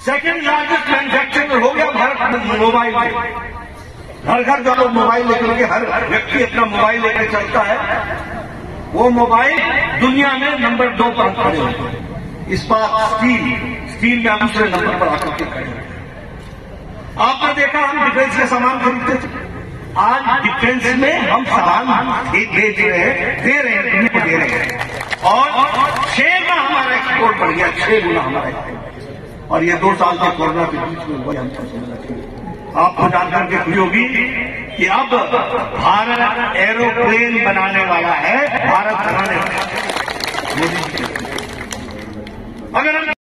Second largest manufacturer हो गया Bharat mobile में। घर घर जो लोग मोबाइल लेकर के हर व्यक्ति अपना मोबाइल लेकर चलता है, वो मोबाइल दुनिया में नंबर 2 पर खड़े होते हैं। इस्पात स्टील में हम दूसरे नंबर पर आकर के खड़े होते हैं। आपने देखा हम डिफेंस के सामान खरीदते थे, आज डिफेंस में हम सामान भेज रहे हैं, दे रहे हैं और 6 गुना हमारा एक्सपोर्ट बढ़ गया, 6 गुना हमारा एक्सपोर्ट। और ये 2 साल के कोरोना के बीच में वही हमको समझना चाहिए। आपको जानकर के खुशी होगी कि अब भारत एरोप्लेन बनाने वाला है, भारत बनाने वाला है। अगर हम